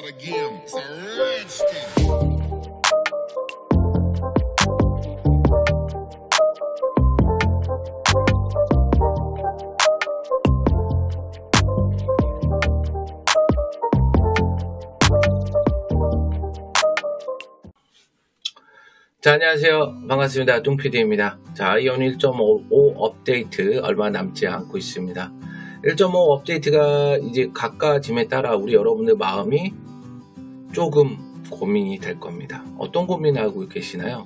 start again. It's a Redskin. 자, 안녕하세요. 반갑습니다. 뚱PD입니다. 자, 아이온 1.5 업데이트 얼마 남지 않고 있습니다. 1.5 업데이트가 이제 가까워짐에 따라 우리 여러분들 마음이 조금 고민이 될 겁니다. 어떤 고민을 하고 계시나요?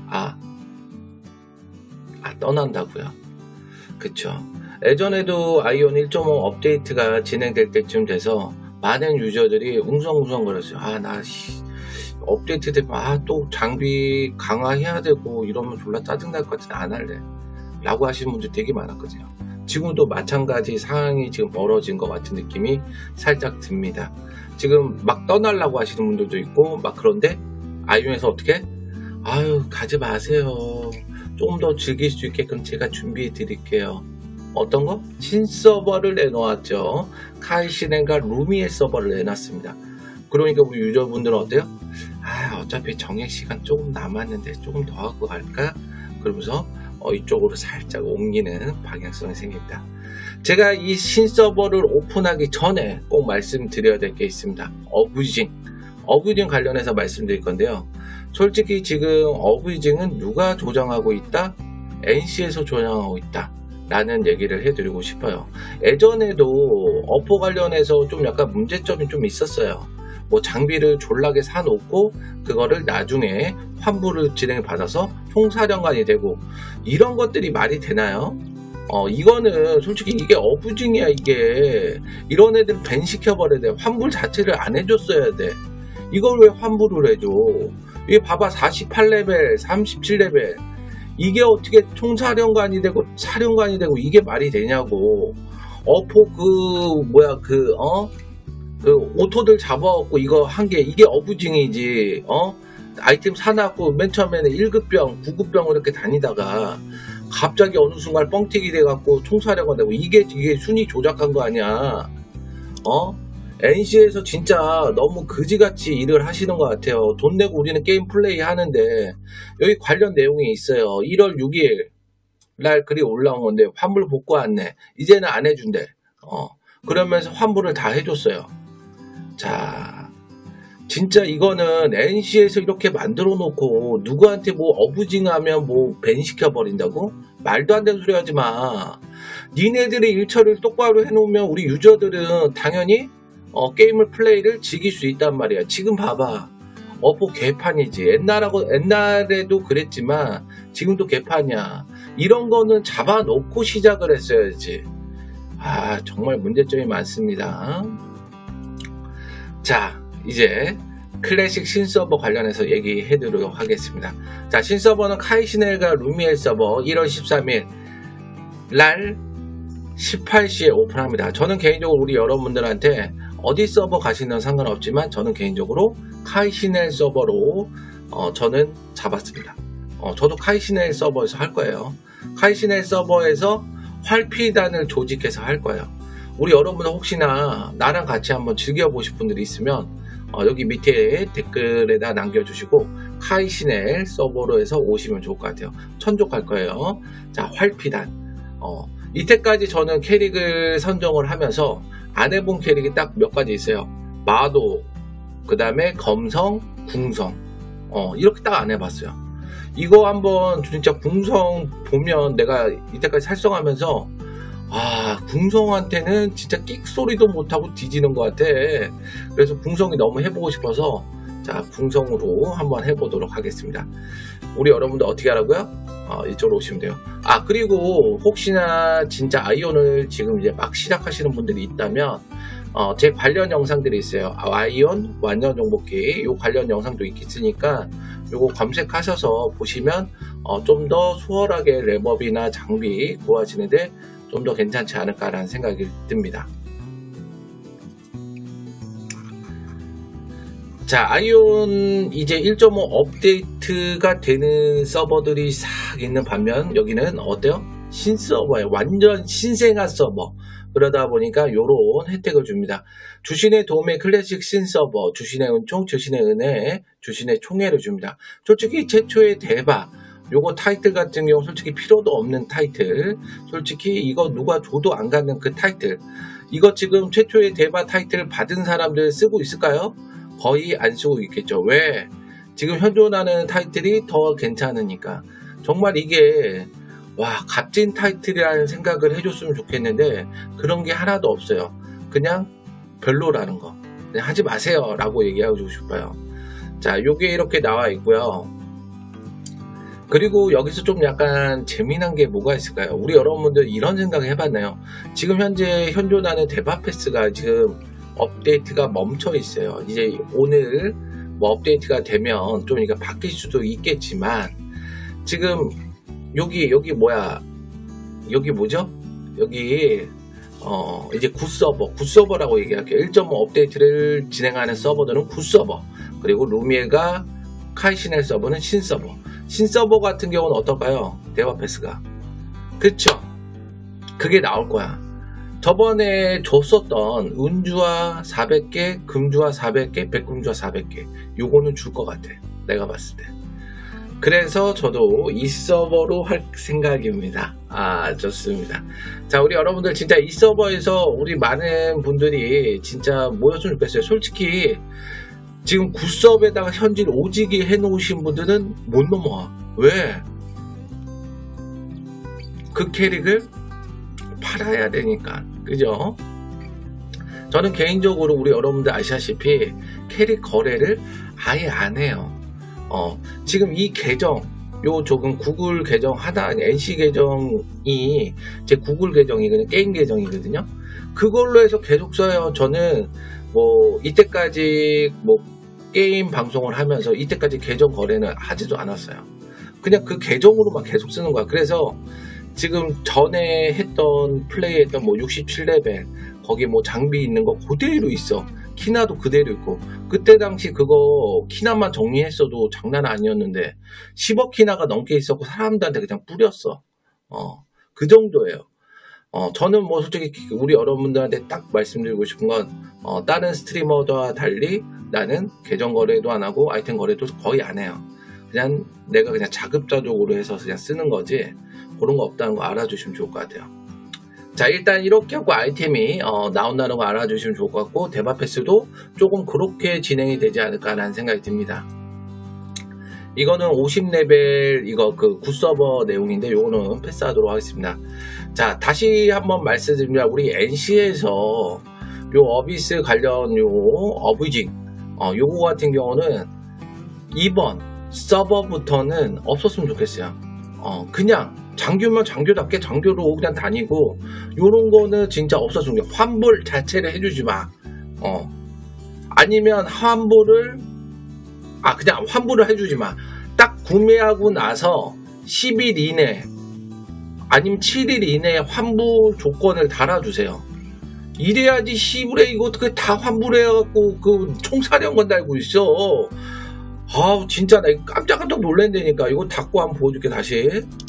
떠난다고요? 그쵸. 예전에도 아이온 1.5 업데이트가 진행될 때쯤 돼서 많은 유저들이 웅성웅성거렸어요. 업데이트 되면 또 장비 강화해야 되고 이러면 졸라 짜증날 것 같은데 안 할래 라고 하시는 분들 되게 많았거든요. 지금도 마찬가지 상황이 지금 벌어진 것 같은 느낌이 살짝 듭니다. 지금 막 떠나려고 하시는 분들도 있고 막 그런데 아이온에서 어떻게? 가지 마세요. 조금 더 즐길 수 있게끔 제가 준비해 드릴게요. 어떤 거? 신서버를 내놓았죠. 카이시넨과 루미엘 서버를 내놨습니다. 그러니까 우리 유저분들은 어때요? 어차피 정액시간 조금 남았는데 조금 더 하고 갈까? 그러면서 이쪽으로 살짝 옮기는 방향성이 생깁니다. 제가 이 신서버를 오픈하기 전에 꼭 말씀드려야 될 게 있습니다. 어뷰징 관련해서 말씀드릴 건데요. 솔직히 지금 어뷰징은 누가 조정하고 있다? NC에서 조정하고 있다 라는 얘기를 해드리고 싶어요. 예전에도 어포 관련해서 좀 약간 문제점이 좀 있었어요. 장비를 졸라게 사놓고 그거를 나중에 환불을 진행을 받아서 총사령관이 되고 이런 것들이 말이 되나요? 이거는 솔직히 이게 어부징이야. 이게 이런 애들 밴 시켜버려야 돼. 환불 자체를 안 해줬어야 돼. 이걸 왜 환불을 해줘? 이게 봐봐, 48레벨 37레벨 이게 어떻게 총사령관이 되고 사령관이 되고 이게 말이 되냐고. 어포 오토들 잡아갖고 이거 한 게 이게 어부징이지. 아이템 사놨고 맨 처음에는 1급병 9급병 이렇게 다니다가 갑자기 어느 순간 뻥튀기 돼갖고 총사령관 되고 이게 순위 조작한 거 아니야. NC에서 진짜 너무 그지같이 일을 하시는 것 같아요. 돈 내고 우리는 게임 플레이 하는데 여기 관련 내용이 있어요. 1월 6일 날 글이 올라온 건데 환불 복구 안내 이제는 안 해준대. 그러면서 환불을 다 해줬어요. 자, 진짜 이거는 NC에서 이렇게 만들어 놓고 누구한테 어부징하면 밴 시켜버린다고? 말도 안 되는 소리 하지 마. 니네들의 일처리를 똑바로 해놓으면 우리 유저들은 당연히 게임을 플레이를 즐길 수 있단 말이야. 지금 봐봐. 어포 개판이지. 옛날에도 그랬지만 지금도 개판이야. 이런 거는 잡아놓고 시작을 했어야지. 정말 문제점이 많습니다. 자, 이제 클래식 신서버 관련해서 얘기해 드리도록 하겠습니다. 자, 신서버는 카이시넬과 루미엘 서버 1월 13일 날 18시에 오픈합니다. 저는 개인적으로 우리 여러분들한테 어디 서버 가시는 상관없지만 저는 개인적으로 카이시넬 서버로 저는 잡았습니다. 저도 카이시넬 서버에서 할 거예요. 카이시넬 서버에서 활피단을 조직해서 할 거예요. 우리 여러분들 혹시나 나랑 같이 한번 즐겨보실 분들이 있으면 여기 밑에 댓글에다 남겨주시고 카이시넬 서버로 해서 오시면 좋을 것 같아요. 천족할 거예요. 자, 활피단. 이때까지 저는 캐릭을 선정을 하면서 안 해본 캐릭이 딱 몇 가지 있어요. 마도, 그 다음에 검성, 궁성. 이렇게 딱 안 해봤어요. 이거 한번 진짜 궁성 보면 내가 이때까지 살성하면서 궁성한테는 진짜 끽소리도 못하고 뒤지는 것 같아. 그래서 궁성이 너무 해보고 싶어서 자, 궁성으로 한번 해보도록 하겠습니다. 우리 여러분들 어떻게 하라고요? 이쪽으로 오시면 돼요. 그리고 혹시나 진짜 아이온을 지금 이제 막 시작하시는 분들이 있다면 제 관련 영상들이 있어요. 아이온 완전 정복기 요 관련 영상도 있으니까 요거 검색하셔서 보시면 좀 더 수월하게 랩업이나 장비 구하시는데 좀 더 괜찮지 않을까라는 생각이 듭니다. 자, 아이온 이제 1.5 업데이트가 되는 서버들이 싹 있는 반면 여기는 어때요? 신서버예요. 완전 신생아 서버. 그러다 보니까 요런 혜택을 줍니다. 주신의 도움의 클래식 신서버, 주신의 은총, 주신의 은혜, 주신의 총애를 줍니다. 솔직히 최초의 대박, 요거 타이틀 같은 경우 솔직히 필요도 없는 타이틀, 솔직히 이거 누가 줘도 안 갖는 그 타이틀, 이거 지금 최초의 대박 타이틀 받은 사람들 쓰고 있을까요? 거의 안 쓰고 있겠죠. 왜? 지금 현존하는 타이틀이 더 괜찮으니까. 정말 이게 와, 값진 타이틀이라는 생각을 해줬으면 좋겠는데 그런 게 하나도 없어요. 그냥 별로라는 거. 그냥 하지 마세요 라고 얘기하고 싶어요. 자, 요게 이렇게 나와 있고요. 그리고 여기서 좀 약간 재미난 게 뭐가 있을까요? 우리 여러분들 이런 생각 해봤나요? 지금 현재 현존하는 대박 패스가 지금 업데이트가 멈춰 있어요. 이제 오늘 뭐 업데이트가 되면 좀 이게 바뀔 수도 있겠지만 지금 여기 뭐야, 여기 뭐죠? 여기 이제 굿서버라고 얘기할게요. 1.5 업데이트를 진행하는 서버들은 굿서버, 그리고 루미엘과 카이시넬 서버는 신서버. 신서버 같은 경우는 어떨까요? 대화패스가, 그쵸? 그게 나올 거야. 저번에 줬었던 은주화 400개, 금주화 400개, 백금주화 400개, 요거는 줄 것 같아, 내가 봤을 때. 그래서 저도 이 서버로 할 생각입니다. 아, 좋습니다. 자, 우리 여러분들 진짜 이 서버에서 우리 많은 분들이 진짜 모였으면 좋겠어요. 솔직히 지금 굿섭에다가 현질 오지게 해놓으신 분들은 못 넘어와. 왜? 그 캐릭을 팔아야 되니까. 그죠? 저는 개인적으로 우리 여러분들 아시다시피 캐릭 거래를 아예 안 해요. 지금 이 계정, 요 조금 구글 계정 NC 계정이 제 구글 계정이거든요. 게임 계정이거든요. 그걸로 해서 계속 써요. 저는 뭐 이때까지 뭐 게임 방송을 하면서 이때까지 계정 거래는 하지도 않았어요. 그냥 그 계정으로만 계속 쓰는 거야. 그래서 지금 전에 플레이했던 뭐 67레벨 거기 뭐 장비 있는 거 그대로 있어. 키나도 그대로 있고, 그때 당시 그거 키나만 정리했어도 장난 아니었는데 10억 키나가 넘게 있었고 사람들한테 그냥 뿌렸어. 그 정도예요. 저는 뭐 솔직히 우리 여러분들한테 딱 말씀드리고 싶은 건 다른 스트리머와 달리 나는 계정 거래도 안 하고 아이템 거래도 거의 안 해요. 그냥 내가 그냥 자급자족으로 해서 그냥 쓰는 거지 그런 거 없다는 거 알아주시면 좋을 것 같아요. 자, 일단 이렇게 하고 아이템이 나온다는 거 알아주시면 좋을 것 같고, 대박 패스도 조금 그렇게 진행이 되지 않을까라는 생각이 듭니다. 이거는 50레벨 이거 그 굿서버 내용인데 요거는 패스하도록 하겠습니다. 자, 다시 한번 말씀드립니다. 우리 NC에서 요 어비스 관련 요 어뷰징 요거 같은 경우는 이번 서버부터는 없었으면 좋겠어요. 그냥 장교면 장교답게 장교로 그냥 다니고, 요런 거는 진짜 없었으면 좋겠어요. 환불 자체를 해주지 마. 아니면 그냥 환불을 해주지 마. 딱 구매하고 나서 10일 이내 아니면 7일 이내에 환불 조건을 달아주세요. 이래야지 시부레 이거 어떻게 다 환불해갖고 그 총사령관 달고 있어. 아우 진짜 나 깜짝깜짝 놀란다니까. 이거 닫고 한번 보여줄게 다시.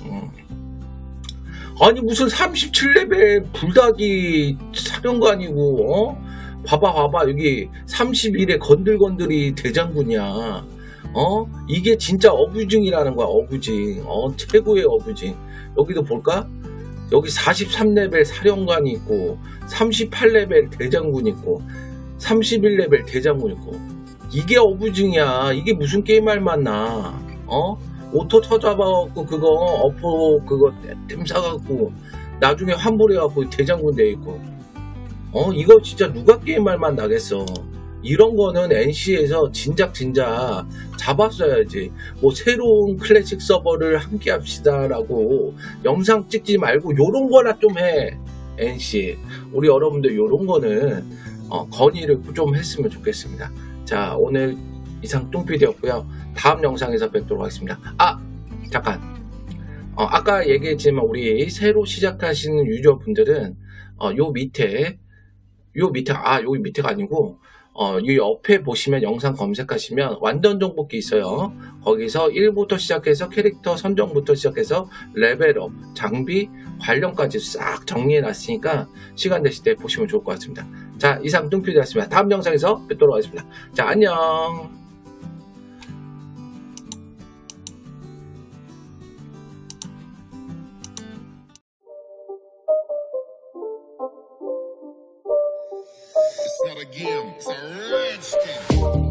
아니 무슨 37레벨 불닭이 사령관이고 봐봐 여기 31에 건들건들이 대장군이야. 이게 진짜 어뷰징이라는 거야. 어뷰징. 최고의 어뷰징. 여기도 볼까? 여기 43레벨 사령관이 있고 38레벨 대장군 있고 31레벨 대장군 있고, 이게 어뷰징이야. 이게 무슨 게임할 맛나. 오토 쳐잡아갖고 그거 어포 그거 템 사갖고 나중에 환불해갖고 대장군 돼있고, 이거 진짜 누가 게임할 맛 나겠어. 이런 거는 NC에서 진작 잡았어야지. 뭐 새로운 클래식 서버를 함께 합시다 라고 영상 찍지 말고 요런 거나 좀 해. NC 우리 여러분들 요런 거는 건의를 좀 했으면 좋겠습니다. 자, 오늘 이상 뚱피디였고요. 다음 영상에서 뵙도록 하겠습니다. 잠깐, 아까 얘기했지만 우리 새로 시작하시는 유저분들은 여기 밑에가 아니고 이 옆에 보시면 영상 검색하시면 완전 정복기 있어요. 거기서 1부터 시작해서 캐릭터 선정부터 시작해서 레벨업, 장비, 관련까지 싹 정리해 놨으니까 시간 되실 때 보시면 좋을 것 같습니다. 자, 이상 뚱피디였습니다. 다음 영상에서 뵙도록 하겠습니다. 자, 안녕. It's not a game, it's a rich thing.